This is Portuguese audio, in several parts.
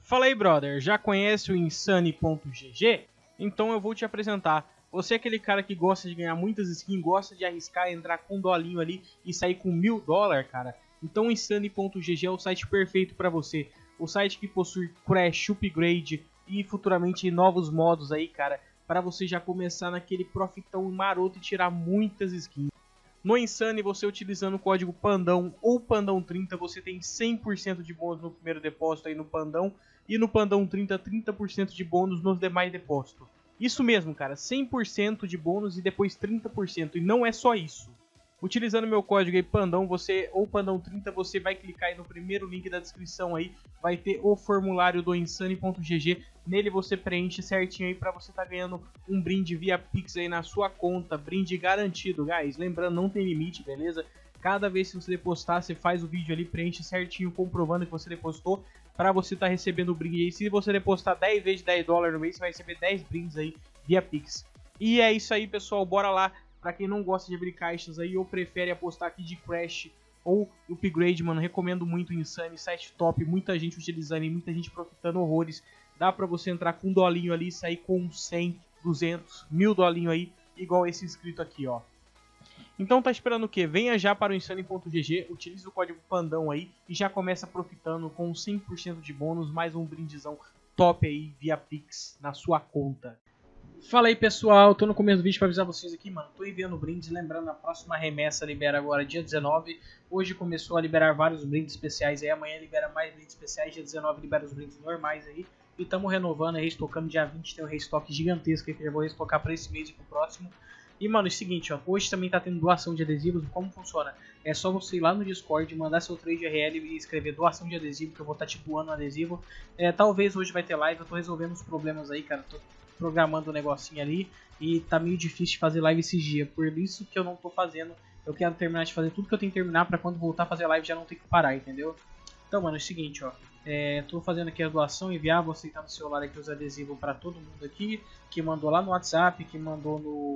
Fala aí, brother, já conhece o Insane.gg? Então eu vou te apresentar. Você é aquele cara que gosta de ganhar muitas skins, gosta de arriscar, entrar com um dolinho ali e sair com $1000, cara? Então o Insane.gg é o site perfeito para você. O site que possui Crash, Upgrade e futuramente novos modos aí, cara, para você já começar naquele profitão maroto e tirar muitas skins. No Insane, você utilizando o código PANDÃO ou PANDÃO30, você tem 100% de bônus no primeiro depósito aí no Pandão. E no Pandão30, 30% de bônus nos demais depósitos. Isso mesmo, cara, 100% de bônus e depois 30%. E não é só isso. Utilizando meu código aí PANDÃO, ou PANDÃO30, você vai clicar aí no primeiro link da descrição aí. Vai ter o formulário do Insane.gg. Nele você preenche certinho aí para você tá ganhando um brinde via Pix aí na sua conta. Brinde garantido, guys. Lembrando, não tem limite, beleza? Cada vez que você depositar, você faz o vídeo ali, preenche certinho, comprovando que você depositou, para você estar recebendo o brinde aí. Se você depositar 10 vezes $10 no mês, você vai receber 10 brindes aí via Pix. E é isso aí, pessoal. Bora lá. Pra quem não gosta de abrir caixas aí ou prefere apostar aqui de Crash ou Upgrade, mano, recomendo muito o Insane, site top, muita gente utilizando e muita gente profitando horrores. Dá pra você entrar com um dolinho ali e sair com 100, 200, 1000 dolinho aí, igual esse inscrito aqui, ó. Então tá esperando o que? Venha já para o Insane.gg, utilize o código PANDÃO aí e já começa profitando com 100% de bônus, mais um brindezão top aí via Pix na sua conta. Fala aí, pessoal, tô no começo do vídeo para avisar vocês aqui, mano, tô enviando brindes, lembrando, a próxima remessa libera agora dia 19, hoje começou a liberar vários brindes especiais aí, amanhã libera mais brindes especiais, dia 19 libera os brindes normais aí, e tamo renovando aí, restocando, dia 20 tem um restock gigantesco aí que eu já vou restocar para esse mês e pro próximo. E, mano, é o seguinte, ó, hoje também tá tendo doação de adesivos. Como funciona? É só você ir lá no Discord, mandar seu trade RL e escrever doação de adesivo, que eu vou estar te doando um adesivo. Talvez hoje vai ter live, eu tô resolvendo os problemas aí, cara, tô programando um negocinho ali e tá meio difícil de fazer live esses dias, por isso que eu não tô fazendo. Eu quero terminar de fazer tudo que eu tenho que terminar pra quando voltar a fazer live já não ter que parar, entendeu? Então, mano, é o seguinte, ó, tô fazendo aqui a doação, enviar, vou aceitar no celular aqui os adesivos pra todo mundo aqui, que mandou lá no WhatsApp, que mandou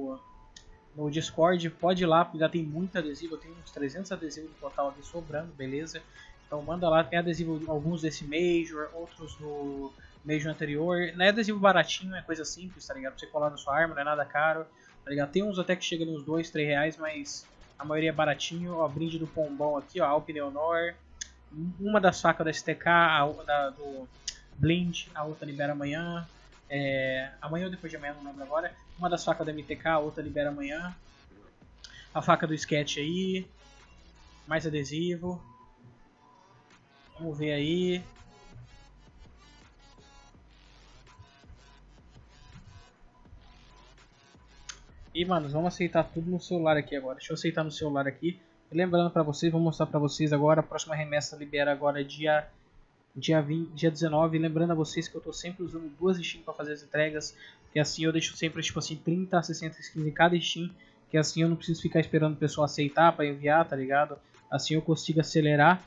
no Discord, pode ir lá, já tem muito adesivo, eu tenho uns 300 adesivos no total aqui sobrando, beleza? Então manda lá, tem adesivo, alguns desse Major, outros do Major anterior, não é adesivo baratinho, é coisa simples, tá ligado? Pra você colar na sua arma, não é nada caro, tá ligado? Tem uns até que chega nos 2, 3 reais, mas a maioria é baratinho, ó, brinde do Pombão aqui, ó, Alp Neonor, uma das facas da STK, do Blind, a outra libera amanhã. Amanhã ou depois de amanhã, não lembro agora. Uma das facas da MTK, a outra libera amanhã. A faca do Sketch aí. Mais adesivo. Vamos ver aí. E, mano, vamos aceitar tudo no celular aqui agora. Deixa eu aceitar no celular aqui. E lembrando pra vocês, vou mostrar pra vocês agora. A próxima remessa libera agora dia 19, lembrando a vocês que eu tô sempre usando duas skins para fazer as entregas, que assim eu deixo sempre tipo assim 30 a 60 skins em cada skin, que assim eu não preciso ficar esperando o pessoal aceitar para enviar, tá ligado? Assim eu consigo acelerar.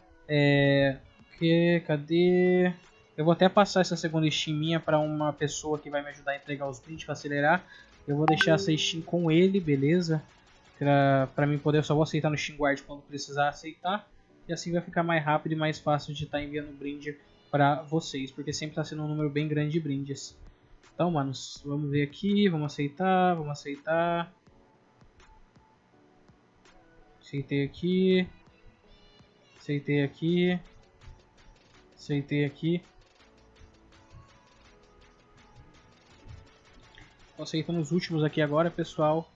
Cadê? Eu vou até passar essa segunda Steam minha para uma pessoa que vai me ajudar a entregar os brindes para acelerar. Eu vou deixar essa Steam com ele, beleza? Para mim poder, eu só vou aceitar no Steam Guard quando precisar aceitar. E assim vai ficar mais rápido e mais fácil de estar enviando brinde para vocês, porque sempre está sendo um número bem grande de brindes. Então, manos, vamos ver aqui, vamos aceitar, vamos aceitar. Aceitei aqui. Aceitei aqui. Aceitei aqui. Estou aceitando os últimos aqui agora, pessoal.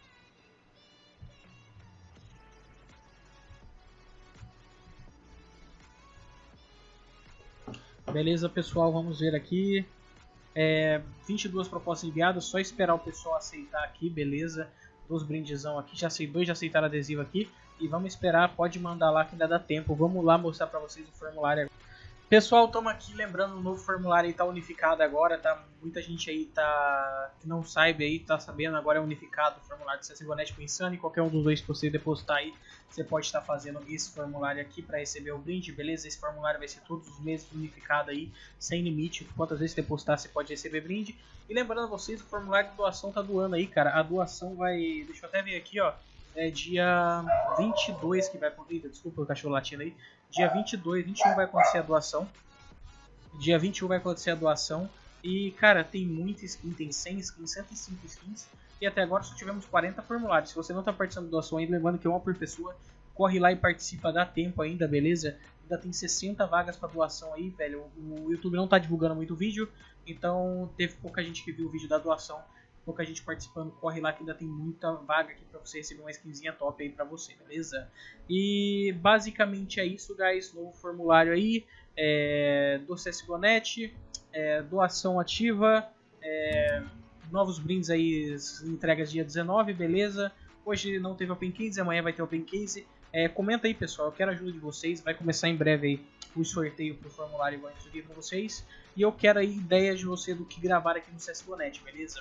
Beleza, pessoal, vamos ver aqui. 22 propostas enviadas, só esperar o pessoal aceitar aqui, beleza? Dos brindezão aqui, já aceitaram adesivo aqui. E vamos esperar, pode mandar lá que ainda dá tempo. Vamos lá mostrar pra vocês o formulário. Pessoal, estamos aqui lembrando, o novo formulário aí tá unificado agora, tá? Muita gente aí que não sabe aí, tá sabendo, agora é unificado o formulário do CSGO.net com o Insane. Qualquer um dos dois que você depositar aí, você pode estar fazendo esse formulário aqui para receber o brinde, beleza? Esse formulário vai ser todos os meses unificado aí, sem limite. Quantas vezes você depositar, você pode receber brinde. E lembrando a vocês, o formulário de doação tá doando aí, cara. A doação vai, deixa eu até ver aqui, ó. É dia 22 que vai acontecer, desculpa o cachorro latindo aí. Dia 22, 21 vai acontecer a doação. Dia 21 vai acontecer a doação. E, cara, tem muita skin, tem 100 skins, 105 skins. E até agora só tivemos 40 formulários. Se você não está participando da doação ainda, lembrando que é uma por pessoa, corre lá e participa, dá tempo ainda, beleza? Ainda tem 60 vagas para doação aí, velho. O YouTube não tá divulgando muito vídeo, então teve pouca gente que viu o vídeo da doação. Pouca gente participando, corre lá que ainda tem muita vaga aqui para você receber uma skinzinha top aí para você, beleza? E basicamente é isso, guys. Novo formulário aí do CSGO.net, doação ativa, novos brindes aí, entregas dia 19, beleza? Hoje não teve Open Case, amanhã vai ter Open Case. Comenta aí, pessoal, eu quero a ajuda de vocês. Vai começar em breve aí o sorteio pro formulário igual eu expliquei pra vocês. E eu quero aí ideias de você do que gravar aqui no CSGO.net, beleza?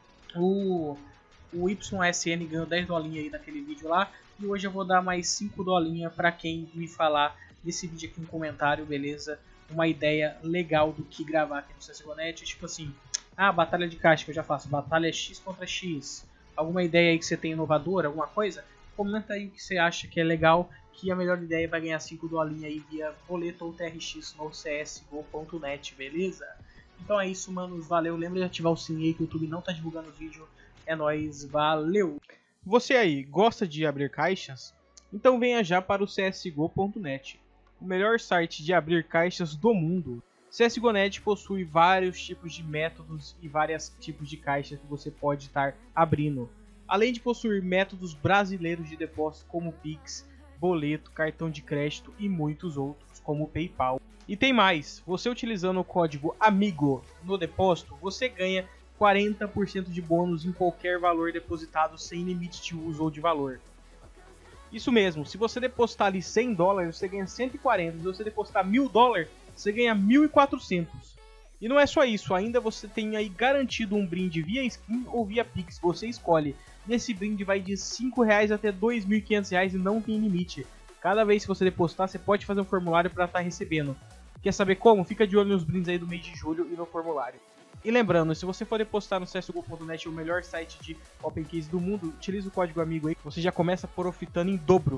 O YSN ganhou 10 dolinhas aí naquele vídeo lá. E hoje eu vou dar mais 5 dolinhas pra quem me falar desse vídeo aqui no comentário, beleza? Uma ideia legal do que gravar aqui no CSGO.net. Tipo assim, batalha de caixa que eu já faço. Batalha X contra X. Alguma ideia aí que você tem inovadora, alguma coisa? Comenta aí o que você acha que é legal, que a melhor ideia vai ganhar 5 dolinhas aí via boleto ou TRX no CSGO.net, beleza? Então é isso, manos, valeu. Lembra de ativar o sininho aí que o YouTube não tá divulgando o vídeo. É nóis, valeu! Você aí, gosta de abrir caixas? Então venha já para o CSGO.net, o melhor site de abrir caixas do mundo. CSGO.net possui vários tipos de métodos e vários tipos de caixas que você pode estar abrindo. Além de possuir métodos brasileiros de depósito como Pix, boleto, cartão de crédito e muitos outros, como o PayPal. E tem mais, você utilizando o código AMIGO no depósito, você ganha 40% de bônus em qualquer valor depositado sem limite de uso ou de valor. Isso mesmo, se você depositar ali 100 dólares, você ganha 140, se você depositar 1000 dólares, você ganha 1.400. E não é só isso, ainda você tem aí garantido um brinde via skin ou via Pix, você escolhe. E esse brinde vai de R$ 5 até R$ 2.500 e não tem limite. Cada vez que você depositar, você pode fazer um formulário para estar recebendo. Quer saber como? Fica de olho nos brindes aí do mês de julho e no formulário. E lembrando, se você for depositar no CSGO.net, o melhor site de Open Case do mundo, utilize o código AMIGO aí, que você já começa profitando em dobro.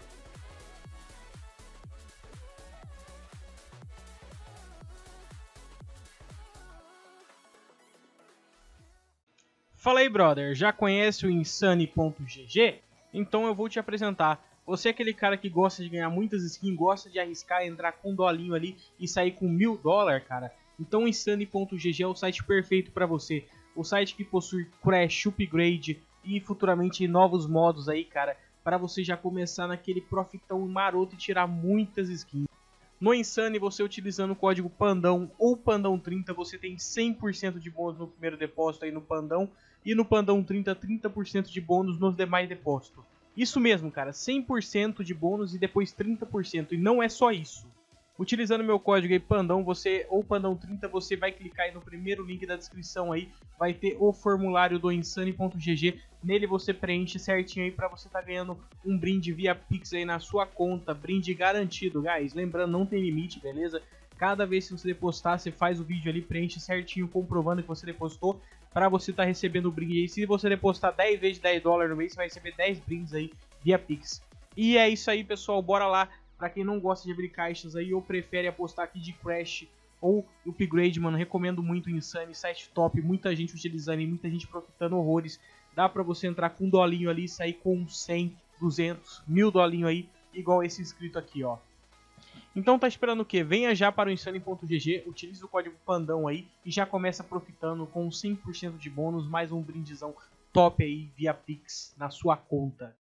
Fala aí, brother, já conhece o Insane.gg? Então eu vou te apresentar. Você é aquele cara que gosta de ganhar muitas skins, gosta de arriscar, entrar com um dolinho ali e sair com 1000 dólares, cara? Então o Insane.gg é o site perfeito para você. O site que possui Crash, Upgrade e futuramente novos modos aí, cara, para você já começar naquele profitão maroto e tirar muitas skins. No Insane, você utilizando o código PANDÃO ou PANDÃO30, você tem 100% de bônus no primeiro depósito aí no Pandão. E no Pandão30, 30% de bônus nos demais depósitos. Isso mesmo, cara, 100% de bônus e depois 30%. E não é só isso. Utilizando meu código aí, Pandão, ou Pandão30, você vai clicar aí no primeiro link da descrição aí. Vai ter o formulário do Insane.gg. Nele você preenche certinho aí pra você tá ganhando um brinde via Pix aí na sua conta. Brinde garantido, guys. Lembrando, não tem limite, beleza? Cada vez que você depositar, você faz o vídeo ali, preenche certinho, comprovando que você depositou, para você estar recebendo o brinde aí. Se você depositar 10 vezes 10 dólares no mês, você vai receber 10 brindes aí via Pix. E é isso aí, pessoal, bora lá. Pra quem não gosta de abrir caixas aí ou prefere apostar aqui de Crash ou Upgrade, mano, recomendo muito o Insane, site top, muita gente utilizando e muita gente profitando horrores. Dá pra você entrar com um dolinho ali e sair com 100, 200, 1000 dolinho aí, igual esse inscrito aqui, ó. Então tá esperando o que? Venha já para o Insane.gg, utilize o código PANDÃO aí e já começa profitando com 100% de bônus, mais um brindezão top aí via Pix na sua conta.